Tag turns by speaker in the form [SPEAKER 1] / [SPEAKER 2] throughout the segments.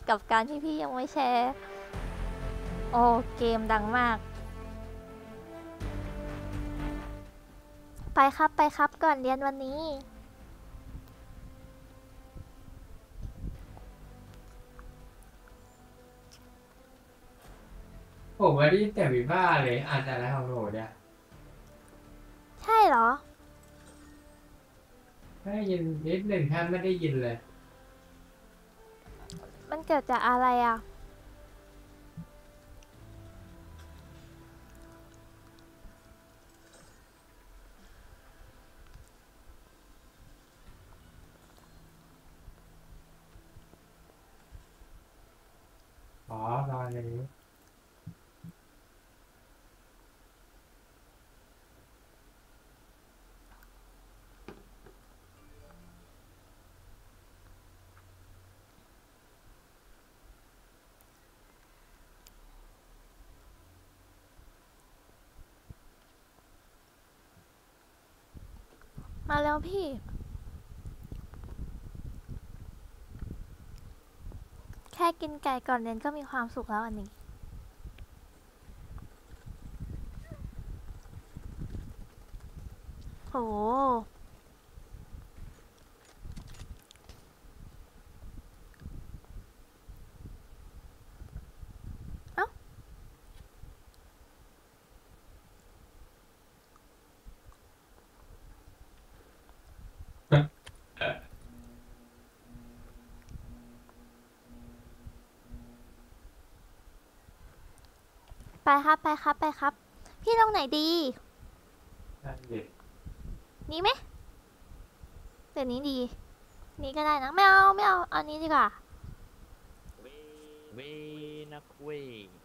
[SPEAKER 1] กับการที่พี่ยังไม่แชร์โอ้เกมดังมากไปครับก่อนเรียนวันนี้
[SPEAKER 2] ผมไม่ได้ยินแต่วิบ้าเลยอ่านอะไรของหนูเนี่ย
[SPEAKER 1] ใช่เหรอ
[SPEAKER 2] ไม่ได้ยินนิดหนึ่งแทบไม่ได้ยินเลย
[SPEAKER 1] มันเกิดจากอะไรอ่ะ
[SPEAKER 2] อ๋อตอนนี้
[SPEAKER 1] มาแล้วพี่แค่กินไก่ก่อนเรียนก็มีความสุขแล้วอันนี้โหเอ้าไปครับพี่ตรงไหนดี
[SPEAKER 2] นั่นเด็ก
[SPEAKER 1] นี้ไหมเดี๋ยวนี้ดีนี้ก็ได้นะไม่เอาอันนี้ดีกว่า
[SPEAKER 3] เวเวนักเว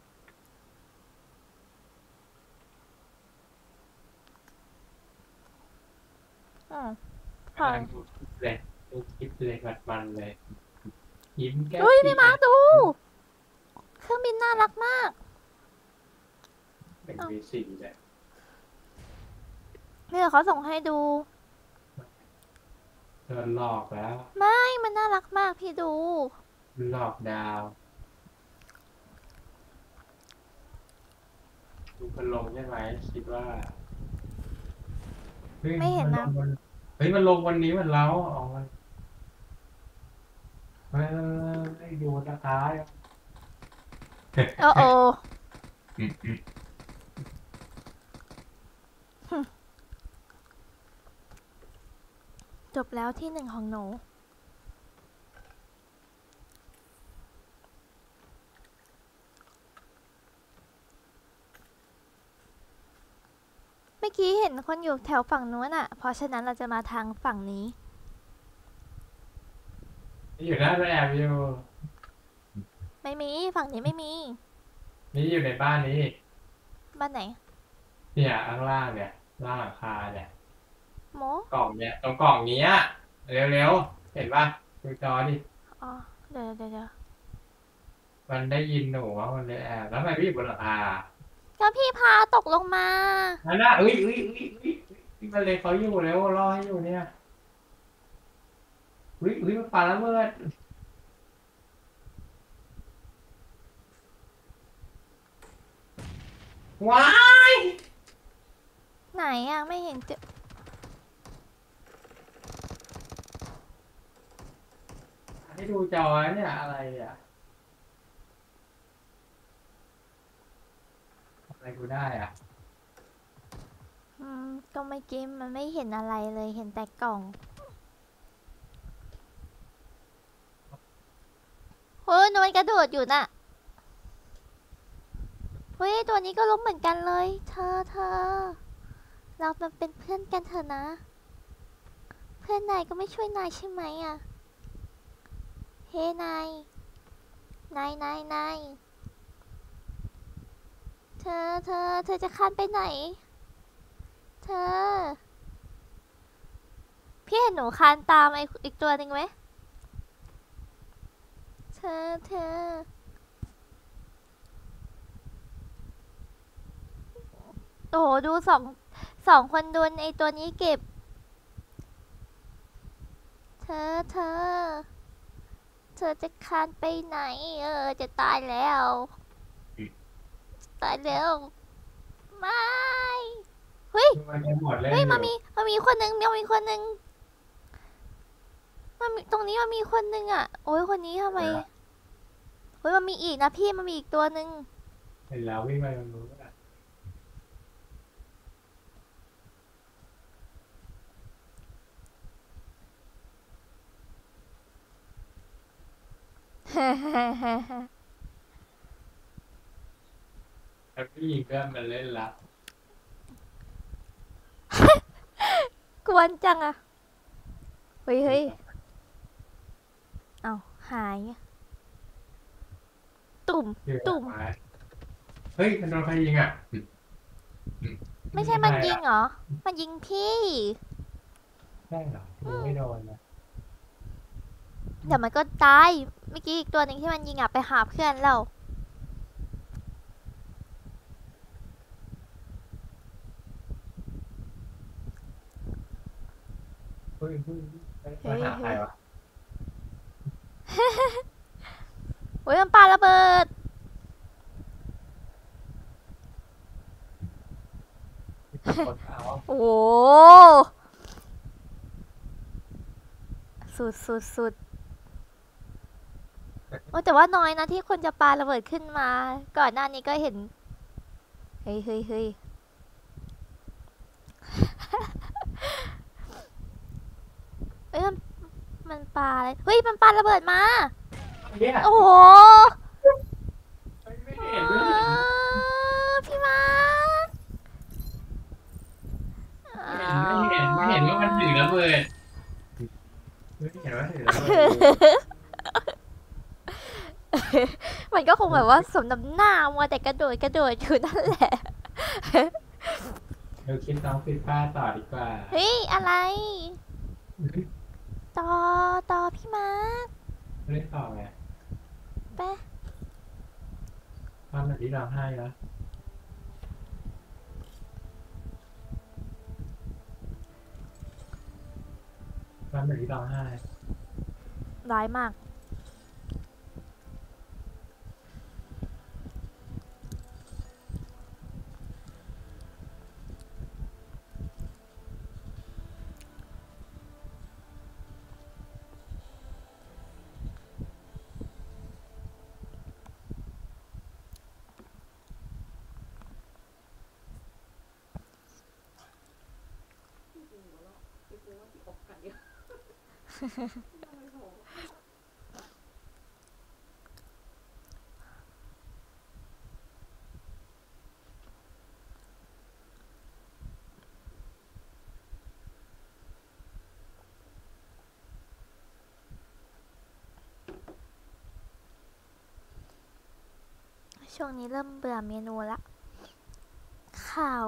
[SPEAKER 1] อืม
[SPEAKER 2] กำลังดูคลิปเลยดูคลิปเลยมันเลยยิ้มแก้ม
[SPEAKER 1] อุ้ย
[SPEAKER 2] ปี
[SPEAKER 1] พี่มาร์คดูเครื่องบินน่ารักมาก
[SPEAKER 2] เป็นวีสี่เลย
[SPEAKER 1] เนี่ยเขาส่งให้ดู
[SPEAKER 2] โดนหลอกแล้ว
[SPEAKER 1] ไม่มันน่ารักมากพี่ดู
[SPEAKER 2] หลอกดาวดูพันลงใช่ไหมคิดว่าเฮ้ย
[SPEAKER 1] ไม่เห็นนะ
[SPEAKER 2] มันลงวันนี้มันเล้าออกมันเฮ้ยดูตะท้าย
[SPEAKER 1] โอ้จบแล้วที่หนึ่งของหนูเมื่อกี้เห็นคนอยู่แถวฝั่งนู้นอ่ะเพราะฉะนั้นเราจะมาทางฝั่งนี้
[SPEAKER 2] อยู่หน้าแอบอยู่
[SPEAKER 1] ไม่มีฝั่งนี้ไม่มี
[SPEAKER 2] นี่อยู่ในบ้านนี้
[SPEAKER 1] บ้านไหน
[SPEAKER 2] เนี่ยข้างล่างเนี่ยล่างหลังคาเนี่ย
[SPEAKER 1] โม
[SPEAKER 2] กล่องเนี่ยตรงกล่องนี้อะเร็วๆเห็นป่ะดูจอดิ
[SPEAKER 1] อ๋อเดี๋ยว
[SPEAKER 2] มันได้ยินหนูว่ามันเลยแอบแล้วทำไมพี่อยู่บนหลังคา
[SPEAKER 1] ก็พี่พาตกลงมา
[SPEAKER 2] อันน่ะอุ้ยมันเลยเขาอยู่แล้วรอให้อยู่เนี่ยอุ้ยมันปาระเบิดว้าย
[SPEAKER 1] ไหนอ่ะไม่เห็นเจอ
[SPEAKER 2] ให้ดูจอเนี่ยอะไรอ่ะอะไรกูได้อ่ะ
[SPEAKER 1] ก็ไม่อกิมมันไม่เห็นอะไรเลยเห็นแต่กล่องเฮ้ยนวลกระโดดอยู่น่ะเฮ้ยตัวนี้ก็ล้มเหมือนกันเลยเธอเรามาเป็นเพื่อนกันเถอะนะเพื่อนนายก็ไม่ช่วยนายใช่ไหมอ่ะเฮ้นายเธอจะคานไปไหนเธอพี่เห็นหนูคานตามอีกตัวหนึ่งไหมเธอโอ้โหดูสองคนโดนไอตัวนี้เก็บเธอเธอจะคลานไปไหน จะตายแล้วตายแล้วไม่เฮ้ย
[SPEAKER 2] มันยังหมดเล่น
[SPEAKER 1] เฮ้ย
[SPEAKER 2] อ
[SPEAKER 1] มา
[SPEAKER 2] ยู่
[SPEAKER 1] มีคนหนึ่งมีคนหนึ่งตรงนี้มันมีคนหนึ่งอ่ะโอ้ยคนนี้ทำไมเฮ้ยมันมีอีกนะพี่มันมีอีกตัวหนึ่ง
[SPEAKER 2] เห็นแล้ววิ่งไปตรงนู้นอ่ะ แล้วพี่ยิงเพื่อนมันเล่นละ
[SPEAKER 1] กวนจังอะเฮ้ยเอาหายอะตุ่ม
[SPEAKER 2] อยู่
[SPEAKER 1] ตุ่ม
[SPEAKER 2] ไม้เฮ้ยมันโดนใครยิงอ่ะ
[SPEAKER 1] ไม่ใช่มันยิงเหรอ มันยิงพี่
[SPEAKER 2] ใช่เหรอยิงไม่โดนนะ
[SPEAKER 1] เดี๋ยวมันก็ตาย เมื่อกี้อีกตัวหนึ่งที่มันยิงอะไปหาเพื่อนเรา
[SPEAKER 2] เฮ้ยมาหาใครวะ
[SPEAKER 1] เฮ้ยมันปาระเบิด
[SPEAKER 2] กดเอา
[SPEAKER 1] โอ้โหสุดโอ้แต่ว่าน้อยนะที่คนจะปาระเบิดขึ้นมา ก่อนหน้านี้ก็เห็น เฮ้ย เอ้ยมันปาอะไร เฮ้ย มันปาระเบิดมา
[SPEAKER 2] เนี่ย
[SPEAKER 1] โอ้โห
[SPEAKER 2] ไม่เห็นไม่เห็น
[SPEAKER 1] พี่มาร์ค
[SPEAKER 2] ไม่เห็นว่ามันถือระเบิดไม่เห็นว่าถือระเบิด
[SPEAKER 1] มันก็คงแบบว่าสมน้ำหน้ามัวแต่กระโดดอยู่นั่นแหละ
[SPEAKER 2] เราคิดน้องฟิฟ้าต่อดีกว่า
[SPEAKER 1] เฮ้ย อะไร ต่อพี่มาร์ค
[SPEAKER 2] เล่นต่อไง
[SPEAKER 1] ไป
[SPEAKER 2] ทำแบบที่เราให้แล้วทำแบบที่เราให้
[SPEAKER 1] ร้ายมาก ช่วงนี้เริ่มเบื่อเมนูละ ข้าว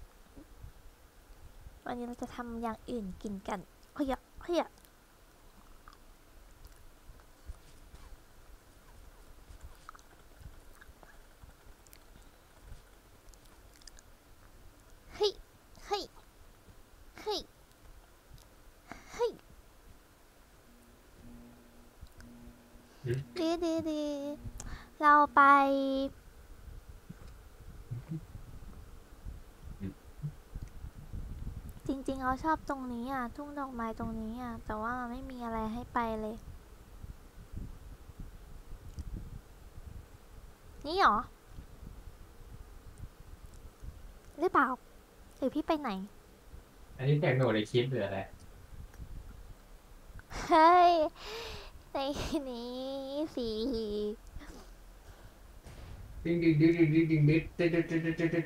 [SPEAKER 1] วันนี้เราจะทำอย่างอื่นกินกันเฮ้ยเฮ้ยเฮ้ยเฮ้ยเฮ้ยดีเราไป จริงๆเราชอบตรงนี้อ่ะ ทุ่งดอกไม้ตรงนี้อ่ะ แต่ว่ามันไม่มีอะไรให้ไปเลย นี่หรอ หรือเปล่า หรือพี่ไปไหน
[SPEAKER 2] อันนี้แจกหนูในคลิปหรืออะไร
[SPEAKER 1] เฮ้ย ในนี้สิ
[SPEAKER 2] ดึงดึงดึงดึงดึงดึงดึงดึงดึงดึงดึงดึงดึงดึงดึงดึงดึงดึง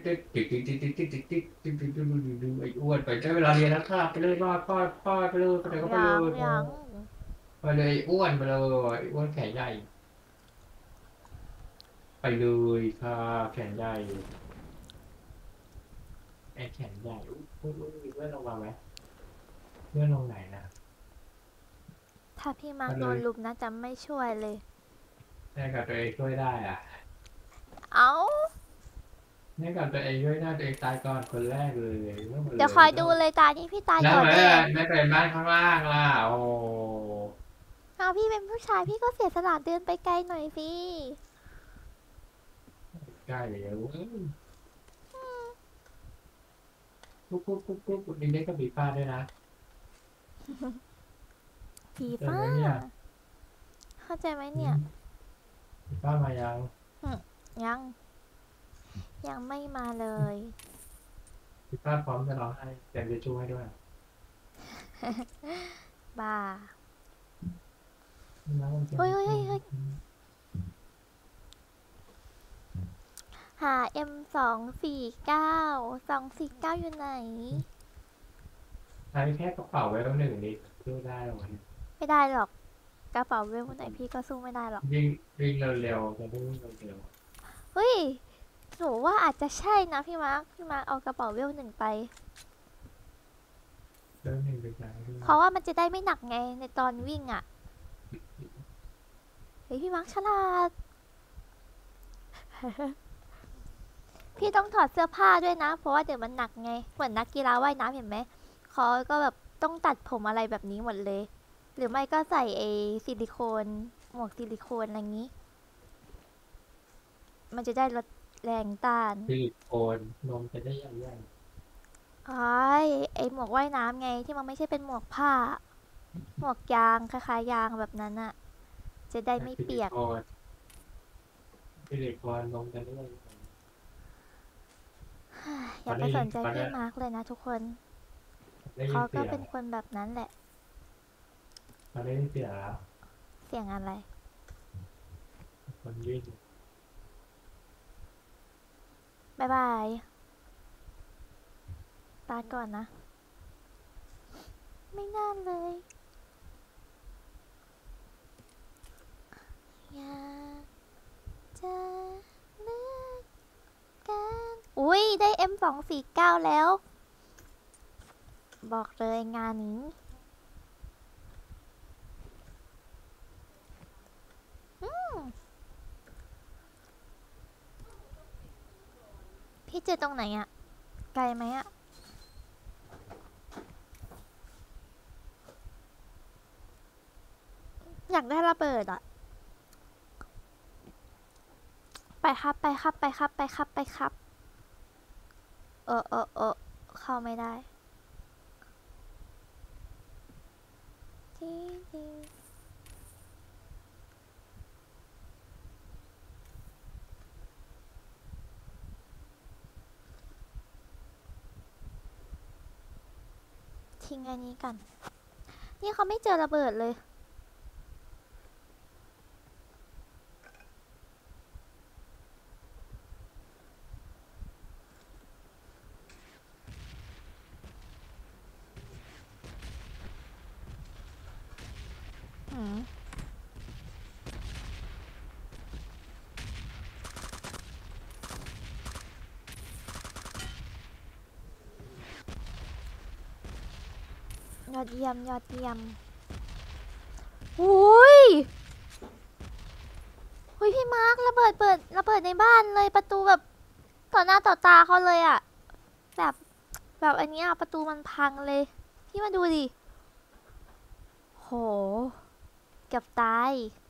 [SPEAKER 2] ดึงไอ้อ้วนไปได้เวลาเรียนแล้วค่ะไปเลยป้าไปเลยไปเลยก็ไปเลย
[SPEAKER 1] ยัง
[SPEAKER 2] ไปเลยอ้วนไปเลยอ้วนแขนใหญ่ไปเลยค่ะแขนใหญ่ไอ้แขนใหญ่อุ้ยมีเพื่อนลงมาไหมเพื่อนลงไหนนะ
[SPEAKER 1] ถ้าพี่มังโดนลุมนะจะไม่ช่วยเลย
[SPEAKER 2] แม่กับตัวเองช่วยได้อ่ะ
[SPEAKER 1] เอ้า
[SPEAKER 2] แม่กับตัวเองช่วยได้ตัวเองตายก่อนคนแรกเลย
[SPEAKER 1] เดี๋ยวคอยดูเลยตานี้พี่ตาย
[SPEAKER 2] แล้ว
[SPEAKER 1] ก่อน
[SPEAKER 2] แม่
[SPEAKER 1] แน่
[SPEAKER 2] ไม่เป็นบ้านข้างล่างล่ะโอ้
[SPEAKER 1] เอาพี่เป็นผู้ชายพี่ก็เสียสละเดินไปไกลหน่อยสิ
[SPEAKER 2] ใกล้เลยเว้ยปุ๊บนี่ได้กับบีฟ้าด้วยนะ
[SPEAKER 1] ผี
[SPEAKER 2] เจอ
[SPEAKER 1] ฟ้า
[SPEAKER 2] ไหมเนี่ย
[SPEAKER 1] เข้าใจไหมเนี่ย
[SPEAKER 2] บีฟ้ามายัง
[SPEAKER 1] ยัง ยังไม่มาเลย
[SPEAKER 2] บีฟ้าพร้อมจะร้องไห้แต่จะช่วยด้วย
[SPEAKER 1] บ้า
[SPEAKER 2] น้องมันจะ
[SPEAKER 1] เฮ้ย หา M249 อยู่ไหน
[SPEAKER 2] ใช้แค่กระเป๋าไว้แล้วหนึ่งนิดช่วยได้หรอ
[SPEAKER 1] ไม่ได้หรอก กระเป๋าเวลไหนพี่ก็สู้ไม่ได้หรอก
[SPEAKER 2] วิ่งเร็วๆจะได้วิ่งเร็ว
[SPEAKER 1] เฮ้ย หนูว่าอาจจะใช่นะพี่มาร์คเอากระเป๋าเวล1ไป
[SPEAKER 2] เริ่มหนึ่งไปจ่าย
[SPEAKER 1] เพราะว่ามันจะได้ไม่หนักไงในตอนวิ่งอ่ะ เฮ้ยพี่มาร์คฉลาด พี่ต้องถอดเสื้อผ้าด้วยนะ เพราะว่าเดี๋ยวมันหนักไง เหมือนนักกีฬาว่ายน้ำเห็นไหมเขาก็แบบต้องตัดผมอะไรแบบนี้หมดเลย หรือไม่ก็ใส่ซิลิโคน หมวกซิลิโคนอะไรอย่างนี้ มันจะได้ลดแรงต้าน
[SPEAKER 2] ซิลิโคนนมจะได้ใหญ่
[SPEAKER 1] ไอหมวกว่ายน้ำไงที่มันไม่ใช่เป็นหมวกผ้า หมวกยางคล้ายๆยางแบบนั้นอะจะได้ไม่เปียก
[SPEAKER 2] ซิลิโคนนมจะได้ใหญ่
[SPEAKER 1] อย่าไปสนใจพี่มาร์คเลยนะทุกคน
[SPEAKER 2] ได้ยิ
[SPEAKER 1] เขา
[SPEAKER 2] น
[SPEAKER 1] ก็
[SPEAKER 2] เสียง
[SPEAKER 1] เป็นคนแบบนั้นแหละ
[SPEAKER 2] เขาได้ยินเสียงแล้ว
[SPEAKER 1] เสียงอะไร
[SPEAKER 2] คนวิ่ง
[SPEAKER 1] บ๊ายบายตาก่อนนะ ไม่น่าเลย อยากจะเลือกกันอุ้ยได้ M249 แล้ว บอกเลยงานนี้พี่เจอตรงไหนอะไกลไหมอะอยากได้ระเบิดอะไปครับไปครับไปครับไปครับไปครับเข้าไม่ได้จริงทิ้งอันนี้กันนี่เขาไม่เจอระเบิดเลยหืมยอดเยี่ยมยอดเยี่ยมอุ้ยพี่มาร์คระเบิดในบ้านเลยประตูแบบต่อหน้าต่อตาเขาเลยอะแบบอันเนี้ยประตูมันพังเลยพี่มาดูดิโหเกือบตาย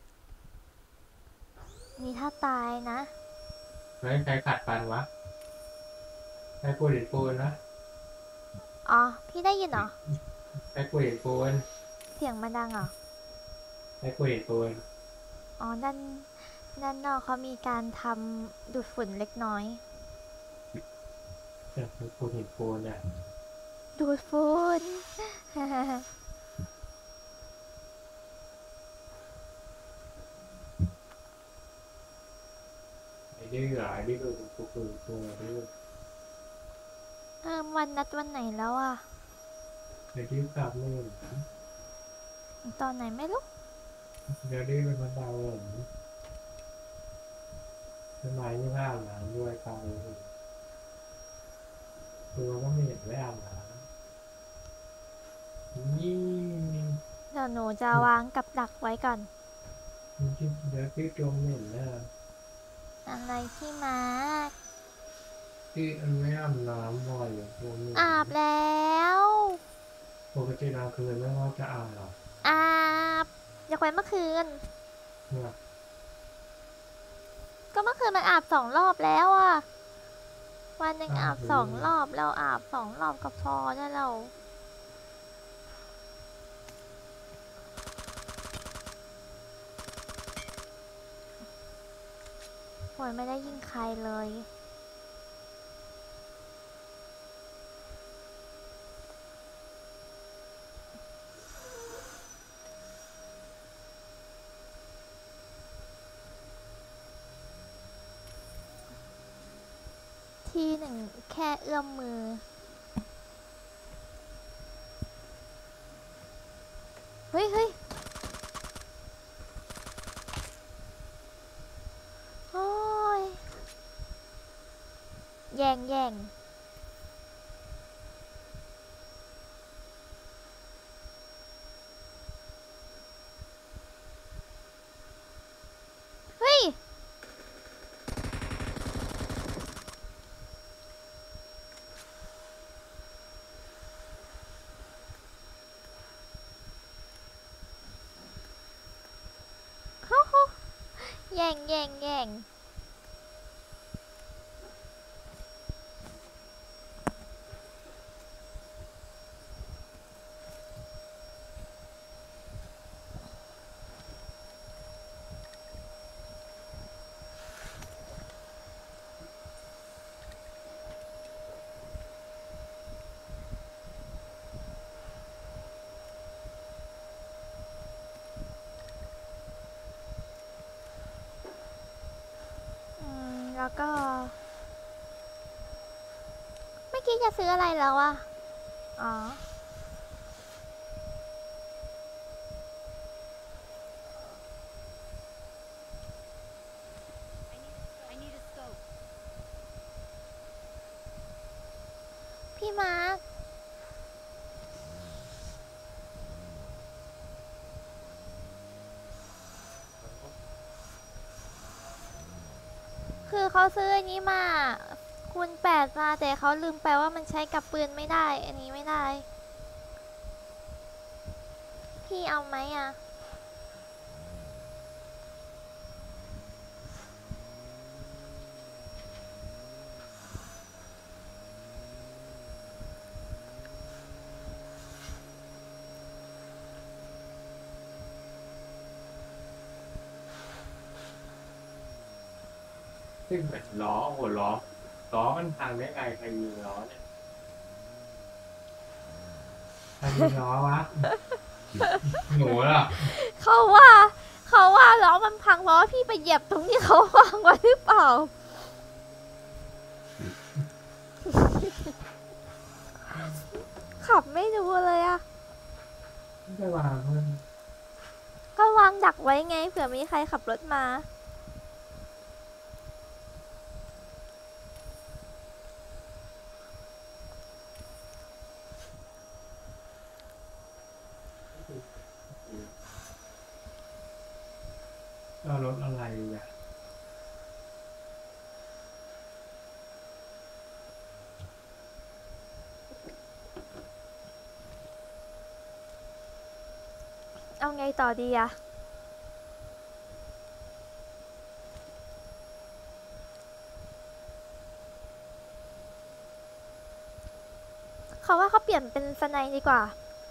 [SPEAKER 1] นี่ถ้าตายนะ
[SPEAKER 2] เฮ้ยใครขัดฟันวะใครปูนเห็นปูนนะ
[SPEAKER 1] อ๋อพี่ได้ยินเหรอ
[SPEAKER 2] ใครปูนเห็นปูน
[SPEAKER 1] เสียงมันดังเหรอ
[SPEAKER 2] ใครปูนเห็นปูน
[SPEAKER 1] อ๋อด้านนอกเขามีการทำดูดฝุ่นเล็กน้อย
[SPEAKER 2] ใครปูนเห็นปูนเนี่ย
[SPEAKER 1] ดูดฝุ่น
[SPEAKER 2] ไอ้ดื้อเหรอไอ้ดื้อตัวดื้อ
[SPEAKER 1] วันนัดวันไหนแล้วอ่ะ
[SPEAKER 2] ไอ้ดื้อกลับเลย
[SPEAKER 1] ตอนไหนไม่รู้
[SPEAKER 2] เดี๋ยวดื้อเป็นมันดาวเหรอต้นไม้ไม่อาบน้ำด้วยตาเลยตัวก็ไม่เห็นไม่อาบน้ำนี่
[SPEAKER 1] เดี๋ยวหนูจะวางกับดักไว้ก่อน
[SPEAKER 2] เดี๋ยวดื้อตัวไม่เห็นนะ
[SPEAKER 1] อะไรที่มาร์ค
[SPEAKER 2] ดื้อมันไม่อาบน้ำบ่อยอย่างตัวนี้
[SPEAKER 1] อาบแล้ว
[SPEAKER 2] ปกติกลางคืนไม่ว่าจะอาบหรอ
[SPEAKER 1] อาบยกเว้นเมื่อคืน
[SPEAKER 2] เนี่ย
[SPEAKER 1] ก็เมื่อคืนมันอาบ2 รอบแล้วอะวันหนึ่งอาบ2 รอบเราอาบ2 รอบก็พอได้แล้วโอยไม่ได้ยิงใครเลย ทีหนึ่งแค่เอื้อมมือ เฮ้ยเฮ้ยโอ้ยแย่งแย่งเฮ้ยโอ้โหแย่งแย่งแย่งแล้วก็เมื่อกี้จะซื้ออะไรแล้วอะอ๋อ
[SPEAKER 4] I need a scope.
[SPEAKER 1] พี่มาร์คคือเขาซื้ออันนี้มาคูณ8มาแต่เขาลืมไปว่ามันใช้กับปืนไม่ได้ อันนี้ไม่ได้ พี่เอาไหมอะ
[SPEAKER 2] ซึ่งเหมือนล้อโอ้โหล้อมันพังได้ไงใครยิงล้อเนี่ยใครยิงล้อวะ หนูเหรอ
[SPEAKER 1] เขาว่าล้อมันพังเพราะว่าพี่ไปเหยียบตรงที่เขาวางไว้หรือเปล่า ขับไม่ดูเลยอะ
[SPEAKER 2] ไม่ได้วางเพื่อน
[SPEAKER 1] ก็วางดักไว้ไงเผื่อมีใครขับรถมา
[SPEAKER 2] เรารถอะไรอ่ะ
[SPEAKER 1] เอาไงต่อดีอะเขาว่าเขาเปลี่ยนเป็นสไนด์ดีกว่า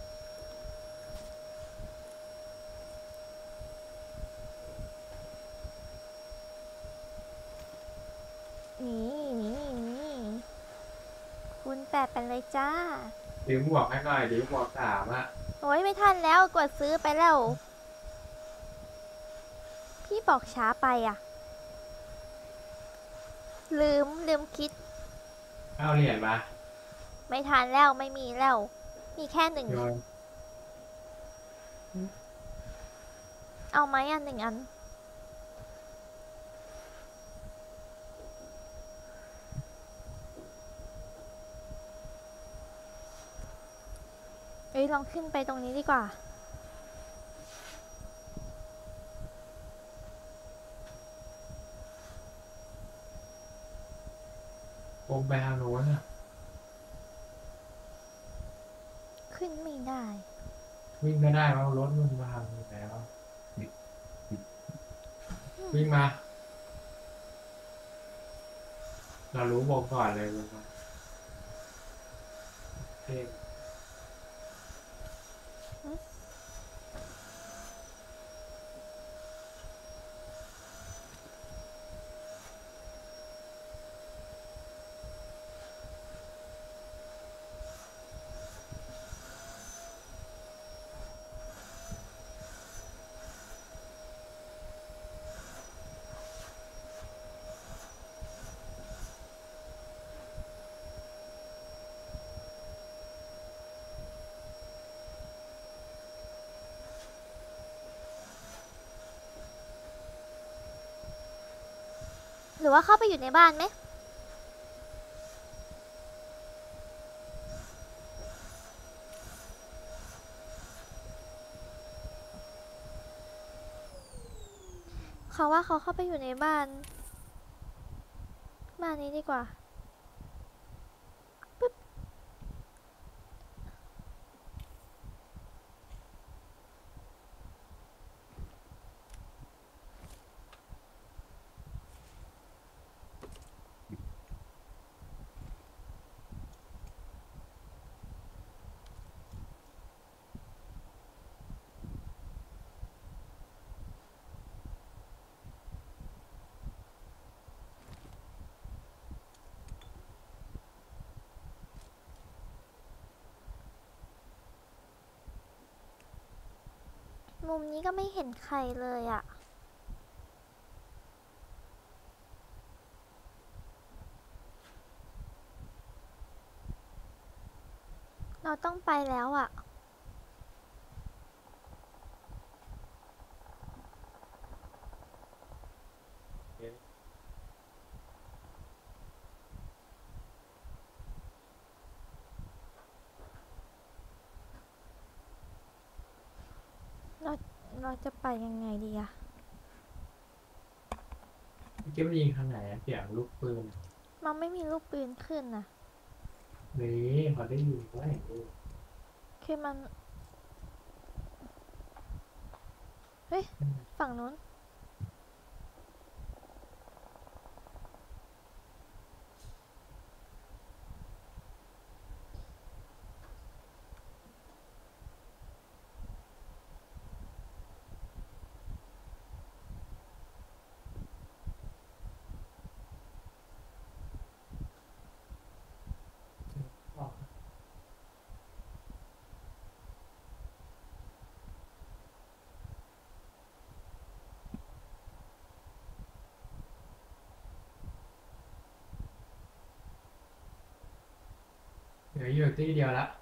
[SPEAKER 1] นี่คูณ8เป็นเลยจ้า
[SPEAKER 2] ซื้อหมวกให้หน่อยดิหมวก3อ่ะ
[SPEAKER 1] โอ้ยไม่ทันแล้วกดซื้อไปแล้ว พี่บอกช้าไปอ่ะ ลืมคิด
[SPEAKER 2] เอาเหรียญมา
[SPEAKER 1] ไม่ทันแล้วไม่มีแล้ว มีแค่1
[SPEAKER 2] โยน
[SPEAKER 1] เอาไหมอ่ะ1 อัน เอ้ยลองขึ้นไปตรงนี้ดีกว่า
[SPEAKER 2] วงไปทางโน้นอ่ะ
[SPEAKER 1] ขึ้นไม่ได้
[SPEAKER 2] วิ่งไม่ได้เพราะรถมันพังอยู่แล้ววิ่งมาเรารู้บอกก่อนเลยบอกก่อนเท่
[SPEAKER 1] หรือว่าเข้าไปอยู่ในบ้านไหมเขาว่าเขาเข้าไปอยู่ในบ้านนี้ดีกว่าปึ๊บมุมนี้ก็ไม่เห็นใครเลยอะเราต้องไปแล้วอะเราเราจะไปยังไงดีอะ
[SPEAKER 2] เมื่อกี้มันยิงทางไหนอะเสียงลูกปืนอะ
[SPEAKER 1] มันไม่มีลูกปืนขึ้นนะ
[SPEAKER 2] นี่พอได้ยินก็เห็นลูก
[SPEAKER 1] คือมัน เฮ้ย ฝั่งนู้น
[SPEAKER 2] บอกเหลืออยู่ที่เดียวละ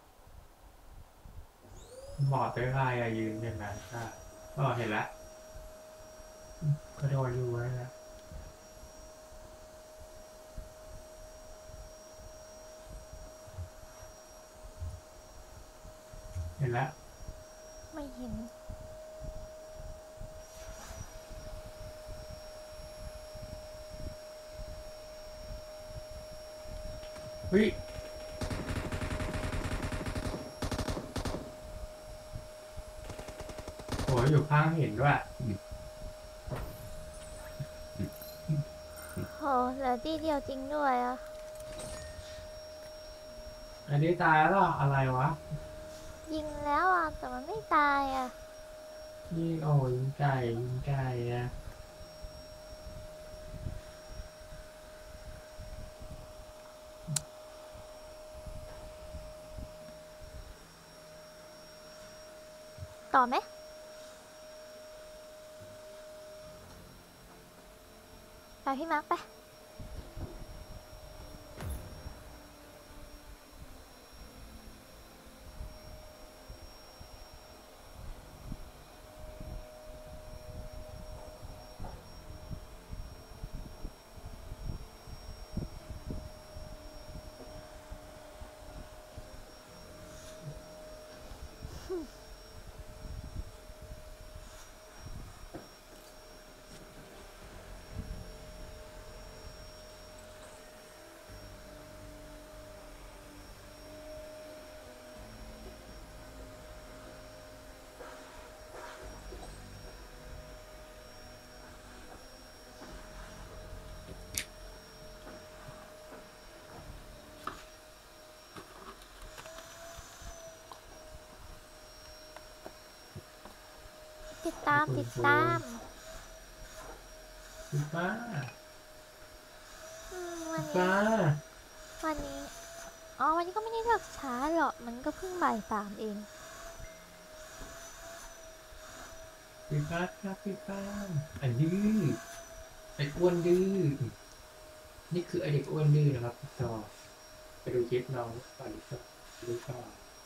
[SPEAKER 2] หมอดไปพายอะยืนอย่างนั้นก็เห็นละก็โดนอยู่ไว้แล้วเห็นละ
[SPEAKER 1] ไม่เห็น
[SPEAKER 2] เฮ้ยโหอยู่ข้างเห็นด้วย
[SPEAKER 1] โหเหลือที่เดียวจริงด้วยอะ
[SPEAKER 2] อันนี้ตายแล้วเหรออะไรวะ
[SPEAKER 1] ยิงแล้วอะแต่มันไม่ตายอะ
[SPEAKER 2] ยิงโอ้ยิงไก่ยิงไก่นะ
[SPEAKER 1] ต่อไหม ไปพี่มาร์คไปตาม
[SPEAKER 2] คุณ
[SPEAKER 1] ติด
[SPEAKER 2] ครู
[SPEAKER 1] ตาม
[SPEAKER 2] คุณป้า
[SPEAKER 1] วัน
[SPEAKER 2] ป้า
[SPEAKER 1] นี้วันนี้อ๋อวันนี้ก็ไม่ได้เลิกช้าหรอกมันก็เพิ่งบ่ายสามเอง
[SPEAKER 2] พี่ป้าครับพี่ป้าอันดื้อไอ้อ้วนดื้อนี่คือไอเด็กอ้วนดื้อนะครับพี่ต่อไปดูคลิปน้องก่อนดีกว่าดูต่อ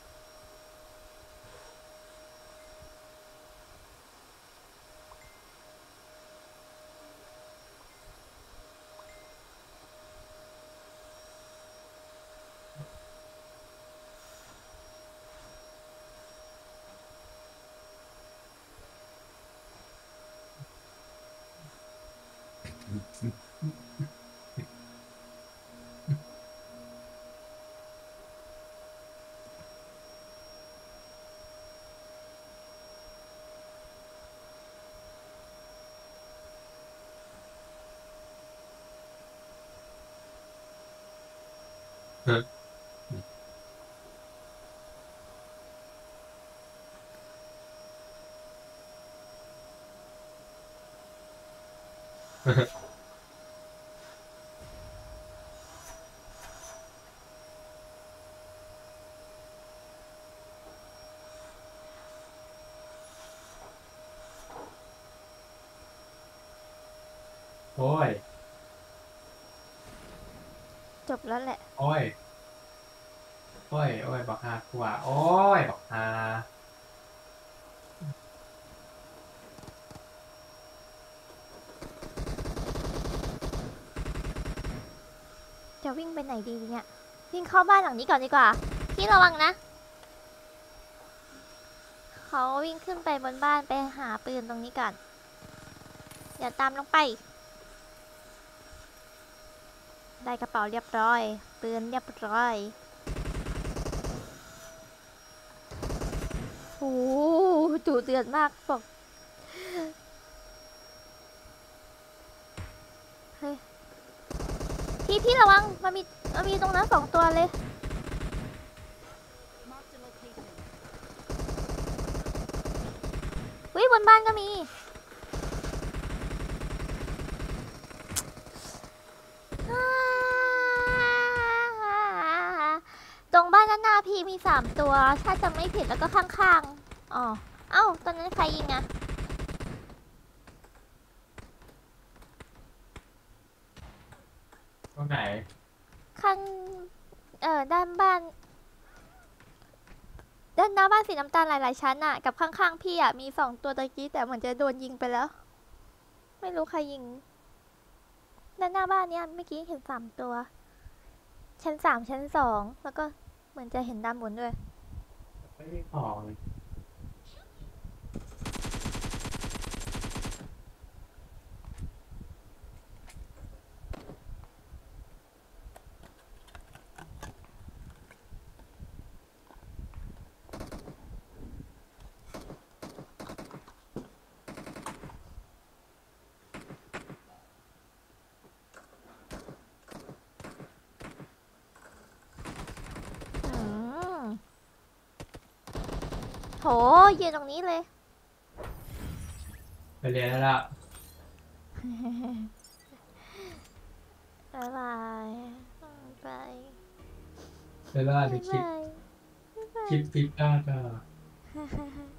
[SPEAKER 2] โอ้ย
[SPEAKER 1] จบแล้วแหละ
[SPEAKER 2] โอ้ย โอ้ย โอ้ย บักฮากว่าโอ้ย บักฮา
[SPEAKER 1] จะวิ่งไปไหนดีเนี่ยวิ่งเข้าบ้านหลังนี้ก่อนดีกว่าพี่ระวังนะเขาวิ่งขึ้นไปบนบ้านไปหาปืนตรงนี้ก่อนเดี๋ยวตามลงไป ได้กระเป๋าเรียบร้อยปืนเรียบร้อยโอ้โหดุเดือดมากบอกเฮ้ยพี่ระวังมันมีตรงนั้น2 ตัวเลย
[SPEAKER 4] Marked a location.
[SPEAKER 1] วิบนบ้านก็มีตรงบ้านด้านหน้าพี่มี3 ตัวถ้าจะไม่ผิดแล้วก็ข้างๆอ๋อเอ้าตอนนั้นใครยิงอะ
[SPEAKER 2] ตรงไหน
[SPEAKER 1] ข้างด้านบ้านด้านหน้าบ้านสีน้ำตาลหลายๆชั้นอะกับข้างๆพี่อะมี2 ตัวตะกี้แต่เหมือนจะโดนยิงไปแล้ว ไม่รู้ใครยิงด้านหน้าบ้านเนี้ยเมื่อกี้เห็น3 ตัวชั้น3ชั้น2แล้วก็เหมือนจะเห็นด้านบนด้วย
[SPEAKER 2] ไม่ได้ของเลย
[SPEAKER 1] อืมโหยืนตรงนี้เลย
[SPEAKER 2] ไปเรียนแล้วล่ะ
[SPEAKER 1] บ๊ายบายไป
[SPEAKER 2] ไปล่า
[SPEAKER 1] บ๊าย
[SPEAKER 2] ดูคลิป
[SPEAKER 1] บายบ๊ายบาย
[SPEAKER 2] คลิปฟิปก้าก็
[SPEAKER 1] ฮ่าฮ่าฮ่า